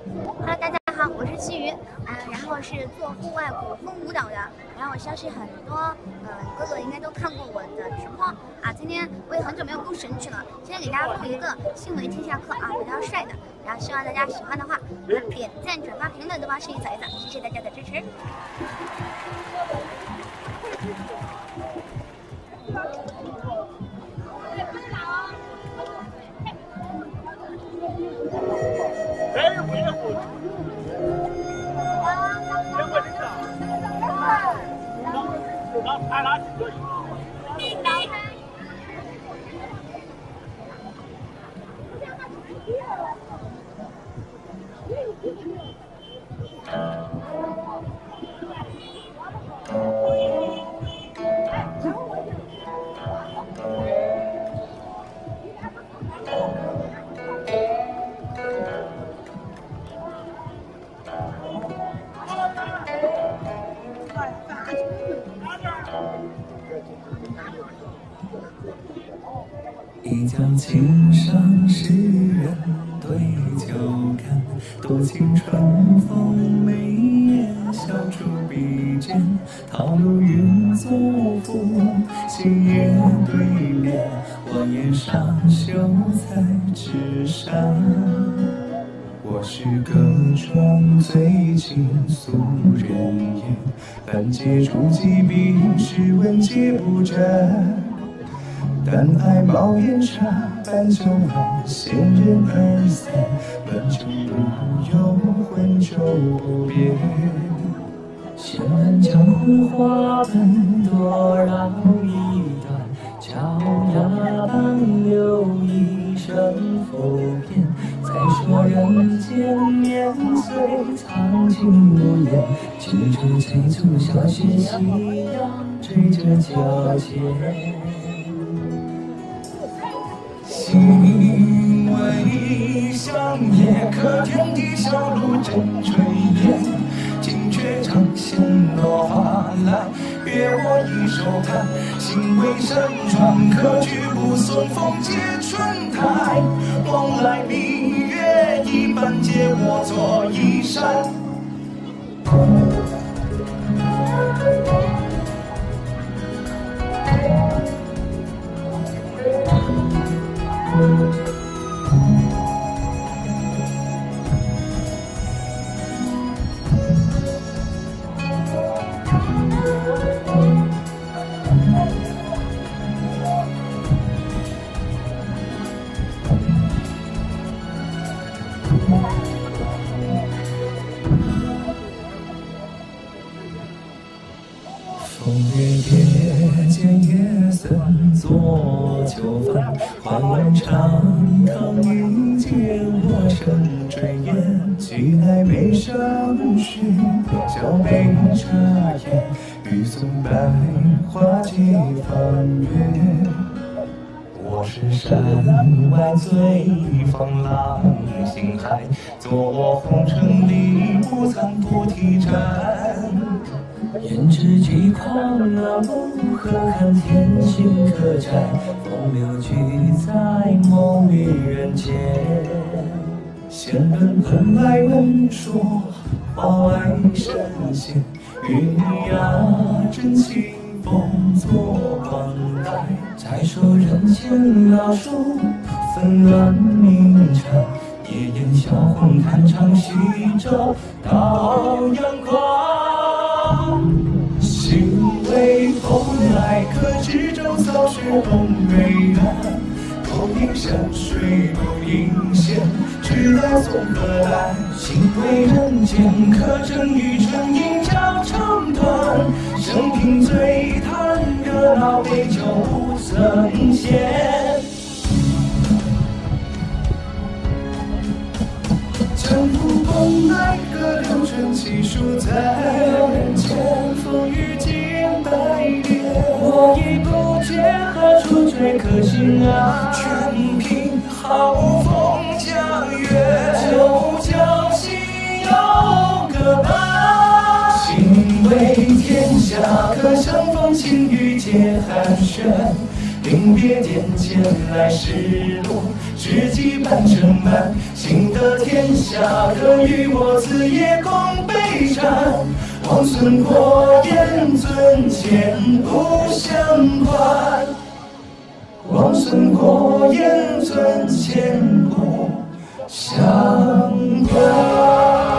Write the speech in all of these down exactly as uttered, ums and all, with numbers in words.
Hello， 大家好，我是西鱼，嗯、呃，然后是做户外古风舞蹈的，然后我相信很多呃哥哥应该都看过我的直播啊。今天我也很久没有录神曲了，今天给大家录一个新维天下课啊，比较帅的，然后希望大家喜欢的话，点赞、转发、评论都帮声音扫一扫，谢谢大家的支持。 他拿几个？ 一较青上诗人对酒干，多情春风眉眼，笑出笔尖，桃如云作赋，星夜对面，我檐上秀才纸扇。我是歌中最倾诉人言，半截竹几笔，诗文皆不沾。但爱冒烟茶，半酒来，闲人二三，本就不由浑浊不变。闲闻江湖花本多绕一段，巧牙般留一声浮言。再说人间年岁藏情无言，青春催促小学夕阳追着脚尖。心为香叶，可天地小路正炊烟。惊觉掌心落花来，阅我一手弹。心为山川，可举不送风接春台。往来明月一般，借我做衣衫。风月夜见月色作酒饭，花园长堂遇见我沉醉眼，寄来眉上雪，小杯茶烟，欲送百花皆放月。我是山外最放浪形骸，坐红尘里不藏菩提盏。胭脂几狂啊，梦何堪天心可摘，风流聚在梦里人间。闲人喷来闻说，花外神仙，玉牙真情风作冠带。再说人间老树，纷乱鸣蝉，夜宴销魂弹唱西洲到阳光。心为风来，可知舟早是东北岸。不应山水不应仙，只待送何来？心为人间，可证与春阴交成断。生平最叹，热闹杯酒不曾闲。江湖风来，歌流传奇书在人间，风雨尽百年。我已不觉何处最可心啊，全凭好风江月，九江西有个伴。心为天下，可相逢情雨皆寒暄。临别殿前来时路， 知己半成满，幸得天下可与我此夜共杯盏。王孙过眼尊前不相关，王孙过眼尊前不相关。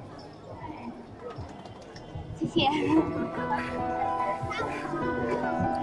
谢谢。